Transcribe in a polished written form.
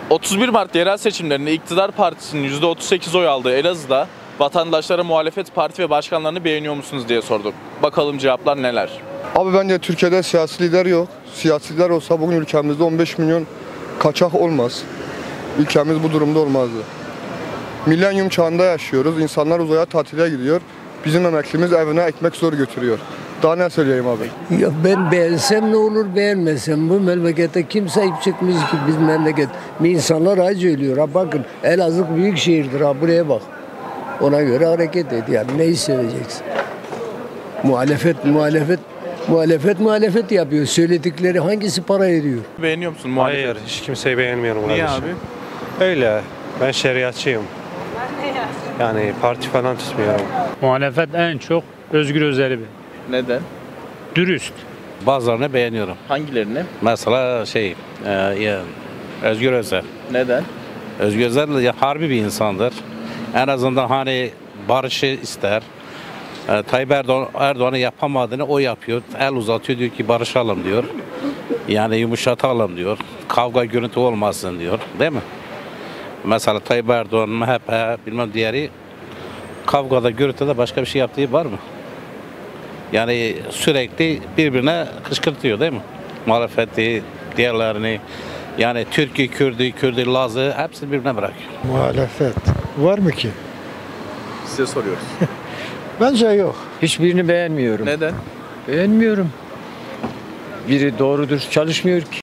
31 Mart yerel seçimlerinde iktidar partisinin %38 oy aldığı Elazığ'da vatandaşlara muhalefet parti ve başkanlarını beğeniyor musunuz diye sorduk. Bakalım cevaplar neler? Abi bence Türkiye'de siyasi lider yok. Siyasi lider olsa bugün ülkemizde 15 milyon kaçak olmaz. Ülkemiz bu durumda olmazdı. Milenyum çağında yaşıyoruz. İnsanlar uzaya tatile gidiyor. Bizim emeklimiz evine ekmek zor götürüyor. Daha ne söyleyeyim abi? Ya ben beğensem ne olur, beğenmesem bu memlekete kim sahip çıkmış ki biz memleket. İnsanlar acı ölüyor. Ha bakın Elazığ büyük şehirdir, ha buraya bak. Ona göre hareket et yani neyi seveceksin? Muhalefet yapıyor. Söyledikleri hangisi para ediyor? Beğeniyor musun muhalefet? Hayır, hiç kimseyi beğenmiyorum. Niye kardeşim. abi? Öyle. Ben şeriatçıyım. Yani parti falan tutmuyorum. Muhalefet en çok Özgür Özel'i. Neden? Dürüst. Bazılarını beğeniyorum. Hangilerini? Mesela Özgür Özel. Neden? Özgür Özel harbi bir insandır. En azından hani barışı ister. Tayyip Erdoğan'ı yapamadığını o yapıyor. El uzatıyor, diyor ki barışalım diyor. Yani yumuşatalım diyor. Kavga gürültü olmasın diyor. Değil mi? Mesela Tayyip Erdoğan, MHP, bilmem diğeri kavgada, gürültüde başka bir şey yaptığı var mı? Yani sürekli birbirine kışkırtıyor değil mi? Muhalefeti, diğerlerini, yani Türk'ü, Kürt'ü, Laz'ı hepsini birbirine bırakıyor. Muhalefet var mı ki? Size soruyoruz. Bence yok. Hiçbirini beğenmiyorum. Neden? Beğenmiyorum. Biri doğru dürüst çalışmıyor ki.